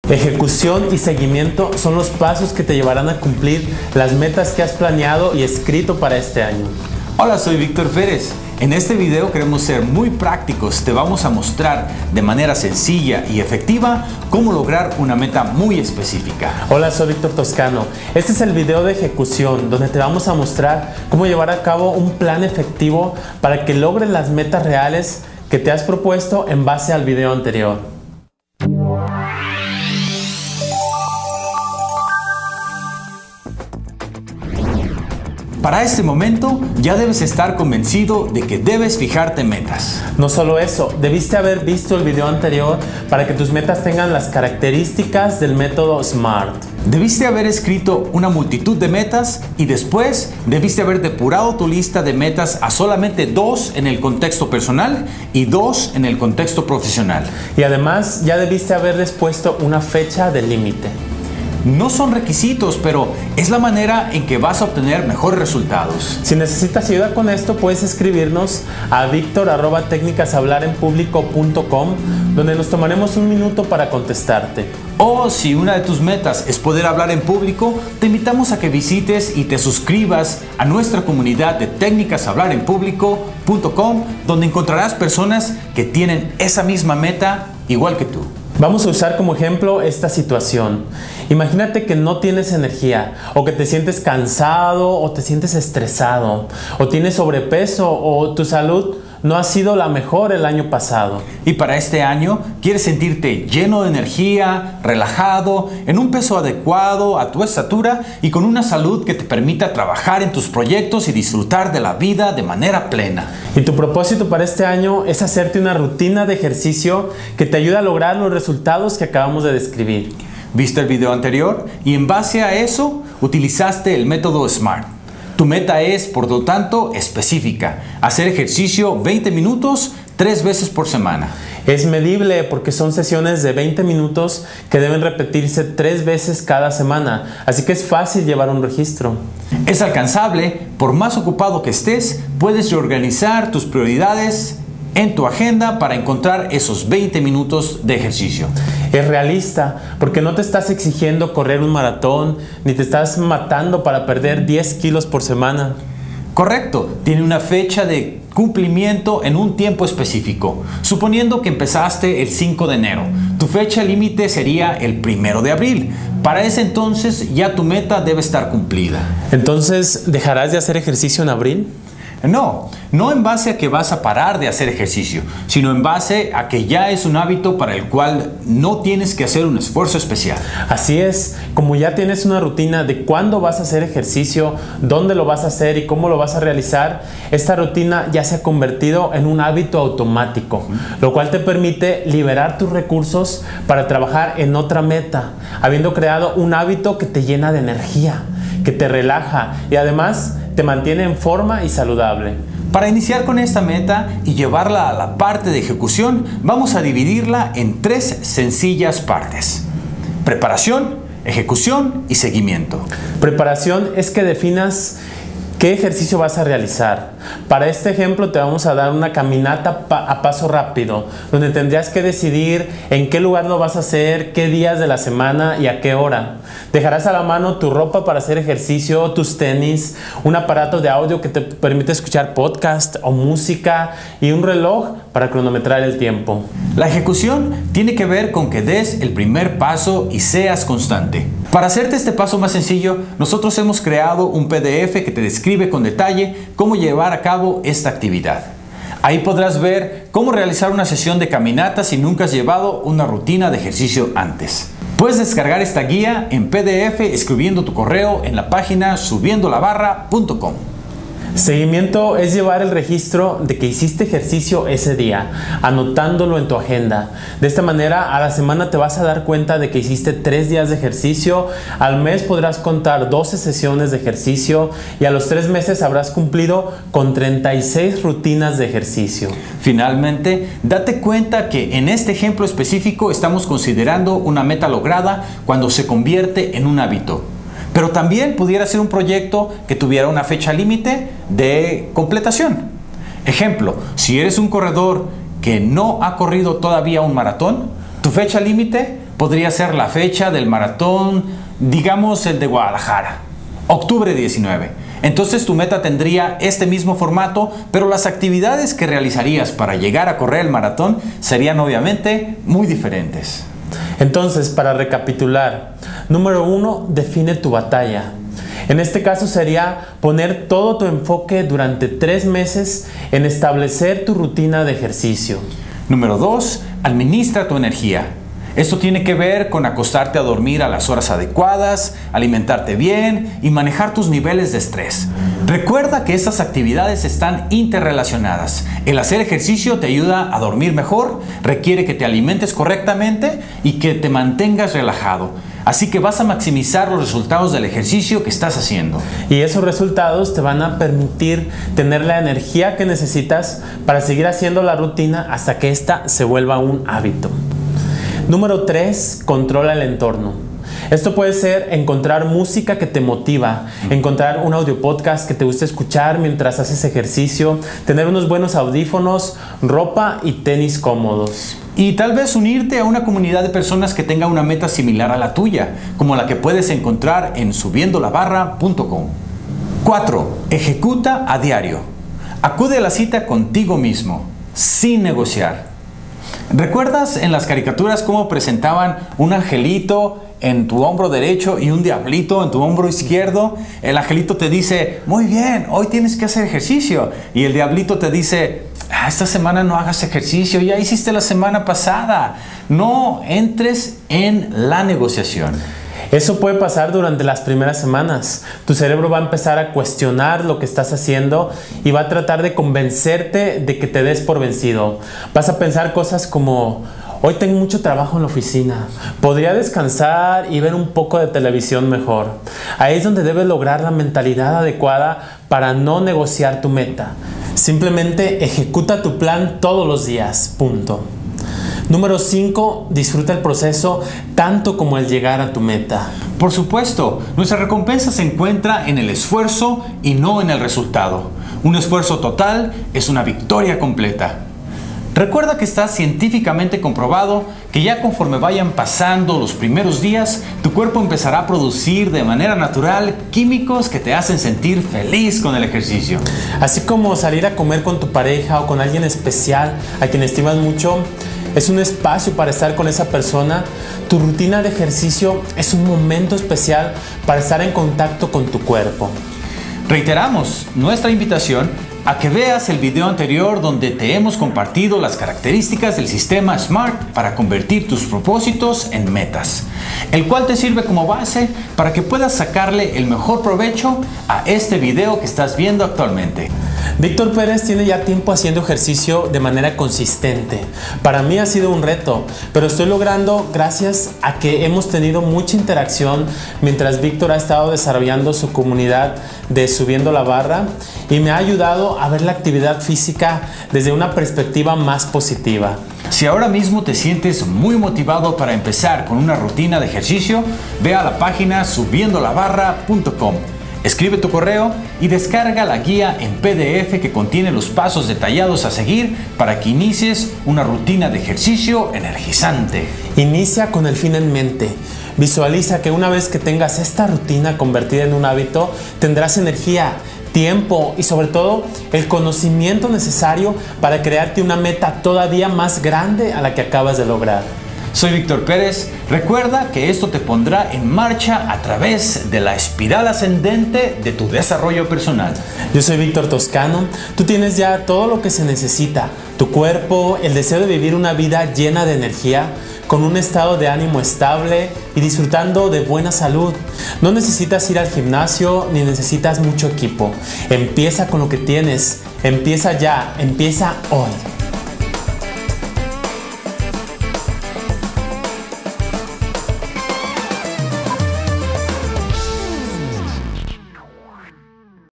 Ejecución y seguimiento son los pasos que te llevarán a cumplir las metas que has planeado y escrito para este año. Hola, soy Víctor Pérez. En este video queremos ser muy prácticos. Te vamos a mostrar de manera sencilla y efectiva cómo lograr una meta muy específica. Hola, soy Víctor Toscano. Este es el video de ejecución donde te vamos a mostrar cómo llevar a cabo un plan efectivo para que logres las metas reales que te has propuesto en base al video anterior. Para este momento ya debes estar convencido de que debes fijarte metas. No solo eso, debiste haber visto el video anterior para que tus metas tengan las características del método SMART. Debiste haber escrito una multitud de metas y después debiste haber depurado tu lista de metas a solamente 2 en el contexto personal y 2 en el contexto profesional. Y además ya debiste haberles puesto una fecha de límite. No son requisitos, pero es la manera en que vas a obtener mejores resultados. Si necesitas ayuda con esto, puedes escribirnos a victor@tecnicashablarenpublico.com, donde nos tomaremos un minuto para contestarte. O si una de tus metas es poder hablar en público, te invitamos a que visites y te suscribas a nuestra comunidad de tecnicashablarenpublico.com, donde encontrarás personas que tienen esa misma meta igual que tú. Vamos a usar como ejemplo esta situación. Imagínate que no tienes energía, o que te sientes cansado, o te sientes estresado, o tienes sobrepeso, o tu salud no ha sido la mejor el año pasado. Y para este año quieres sentirte lleno de energía, relajado, en un peso adecuado a tu estatura y con una salud que te permita trabajar en tus proyectos y disfrutar de la vida de manera plena. Y tu propósito para este año es hacerte una rutina de ejercicio que te ayude a lograr los resultados que acabamos de describir. ¿Viste el video anterior? Y en base a eso utilizaste el método SMART. Tu meta es, por lo tanto, específica. Hacer ejercicio 20 minutos 3 veces por semana. Es medible porque son sesiones de 20 minutos que deben repetirse 3 veces cada semana. Así que es fácil llevar un registro. Es alcanzable. Por más ocupado que estés, puedes reorganizar tus prioridades en tu agenda para encontrar esos 20 minutos de ejercicio. Es realista porque no te estás exigiendo correr un maratón ni te estás matando para perder 10 kilos por semana. Correcto, tiene una fecha de cumplimiento en un tiempo específico. Suponiendo que empezaste el 5 de enero, tu fecha límite sería el 1 de abril. Para ese entonces ya tu meta debe estar cumplida. Entonces, ¿dejarás de hacer ejercicio en abril? No en base a que vas a parar de hacer ejercicio, sino en base a que ya es un hábito para el cual no tienes que hacer un esfuerzo especial. Así es, como ya tienes una rutina de cuándo vas a hacer ejercicio, dónde lo vas a hacer y cómo lo vas a realizar, esta rutina ya se ha convertido en un hábito automático, lo cual te permite liberar tus recursos para trabajar en otra meta, habiendo creado un hábito que te llena de energía, que te relaja y además te mantiene en forma y saludable. Para iniciar con esta meta y llevarla a la parte de ejecución, vamos a dividirla en 3 sencillas partes: preparación, ejecución y seguimiento. Preparación es que definas qué ejercicio vas a realizar. Para este ejemplo te vamos a dar una caminata a paso rápido, donde tendrías que decidir en qué lugar lo vas a hacer, qué días de la semana y a qué hora. Dejarás a la mano tu ropa para hacer ejercicio, tus tenis, un aparato de audio que te permite escuchar podcast o música y un reloj para cronometrar el tiempo. La ejecución tiene que ver con que des el primer paso y seas constante. Para hacerte este paso más sencillo, nosotros hemos creado un PDF que te describe con detalle cómo llevar a cabo esta actividad. Ahí podrás ver cómo realizar una sesión de caminata si nunca has llevado una rutina de ejercicio antes. Puedes descargar esta guía en PDF escribiendo tu correo en la página subiendolabarra.com. Seguimiento es llevar el registro de que hiciste ejercicio ese día, anotándolo en tu agenda. De esta manera, a la semana te vas a dar cuenta de que hiciste 3 días de ejercicio, al mes podrás contar 12 sesiones de ejercicio y a los 3 meses habrás cumplido con 36 rutinas de ejercicio. Finalmente, date cuenta que en este ejemplo específico estamos considerando una meta lograda cuando se convierte en un hábito. Pero también pudiera ser un proyecto que tuviera una fecha límite de completación. Ejemplo, si eres un corredor que no ha corrido todavía un maratón, tu fecha límite podría ser la fecha del maratón, digamos el de Guadalajara, octubre 19. Entonces tu meta tendría este mismo formato, pero las actividades que realizarías para llegar a correr el maratón serían obviamente muy diferentes. Entonces, para recapitular, número 1, define tu batalla. En este caso sería poner todo tu enfoque durante 3 meses en establecer tu rutina de ejercicio. Número 2, administra tu energía. Esto tiene que ver con acostarte a dormir a las horas adecuadas, alimentarte bien y manejar tus niveles de estrés. Recuerda que estas actividades están interrelacionadas. El hacer ejercicio te ayuda a dormir mejor, requiere que te alimentes correctamente y que te mantengas relajado. Así que vas a maximizar los resultados del ejercicio que estás haciendo. Y esos resultados te van a permitir tener la energía que necesitas para seguir haciendo la rutina hasta que ésta se vuelva un hábito. Número 3, controla el entorno. Esto puede ser encontrar música que te motiva, encontrar un audio podcast que te guste escuchar mientras haces ejercicio, tener unos buenos audífonos, ropa y tenis cómodos. Y tal vez unirte a una comunidad de personas que tenga una meta similar a la tuya, como la que puedes encontrar en subiendolabarra.com. 4. Ejecuta a diario. Acude a la cita contigo mismo, sin negociar. ¿Recuerdas en las caricaturas cómo presentaban un angelito en tu hombro derecho y un diablito en tu hombro izquierdo? El angelito te dice, muy bien, hoy tienes que hacer ejercicio. Y el diablito te dice, esta semana no hagas ejercicio, ya hiciste la semana pasada. No entres en la negociación. Eso puede pasar durante las primeras semanas. Tu cerebro va a empezar a cuestionar lo que estás haciendo y va a tratar de convencerte de que te des por vencido. Vas a pensar cosas como, hoy tengo mucho trabajo en la oficina, podría descansar y ver un poco de televisión mejor. Ahí es donde debes lograr la mentalidad adecuada para no negociar tu meta. Simplemente ejecuta tu plan todos los días, punto. Número 5, disfruta el proceso tanto como el llegar a tu meta. Por supuesto, nuestra recompensa se encuentra en el esfuerzo y no en el resultado. Un esfuerzo total es una victoria completa. Recuerda que está científicamente comprobado que ya conforme vayan pasando los primeros días, tu cuerpo empezará a producir de manera natural químicos que te hacen sentir feliz con el ejercicio. Así como salir a comer con tu pareja o con alguien especial a quien estimas mucho, es un espacio para estar con esa persona. Tu rutina de ejercicio es un momento especial para estar en contacto con tu cuerpo. Reiteramos nuestra invitación a que veas el video anterior donde te hemos compartido las características del sistema SMART para convertir tus propósitos en metas, el cual te sirve como base para que puedas sacarle el mejor provecho a este video que estás viendo actualmente. Víctor Pérez tiene ya tiempo haciendo ejercicio de manera consistente. Para mí ha sido un reto, pero estoy logrando gracias a que hemos tenido mucha interacción mientras Víctor ha estado desarrollando su comunidad de Subiendo la Barra y me ha ayudado a ver la actividad física desde una perspectiva más positiva. Si ahora mismo te sientes muy motivado para empezar con una rutina de ejercicio, ve a la página subiendolabarra.com. Escribe tu correo y descarga la guía en PDF que contiene los pasos detallados a seguir para que inicies una rutina de ejercicio energizante. Inicia con el fin en mente. Visualiza que una vez que tengas esta rutina convertida en un hábito, tendrás energía, tiempo y sobre todo el conocimiento necesario para crearte una meta todavía más grande a la que acabas de lograr. Soy Víctor Pérez. Recuerda que esto te pondrá en marcha a través de la espiral ascendente de tu desarrollo personal. Yo soy Víctor Toscano. Tú tienes ya todo lo que se necesita. Tu cuerpo, el deseo de vivir una vida llena de energía, con un estado de ánimo estable y disfrutando de buena salud. No necesitas ir al gimnasio ni necesitas mucho equipo. Empieza con lo que tienes. Empieza ya. Empieza hoy.